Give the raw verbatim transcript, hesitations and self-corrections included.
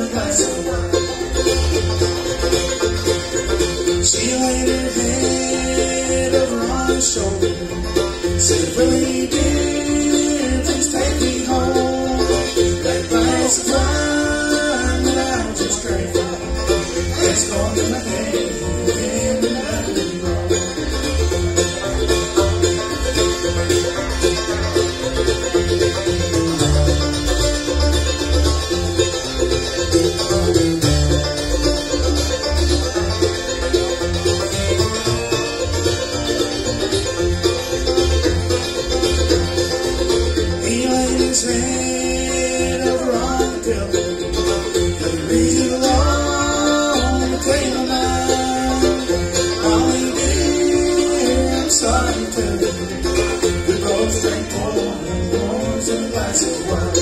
glass of wine. She laid her head over on his shoulder, said, Willie dear, please take me home. That glass of wine that I just drank from has gone to my head and I did wrong. His head over on the pillow, let me read it along the table now. Molly dear, I'm sorry to tell you, we both drank more and more than a glass of wine.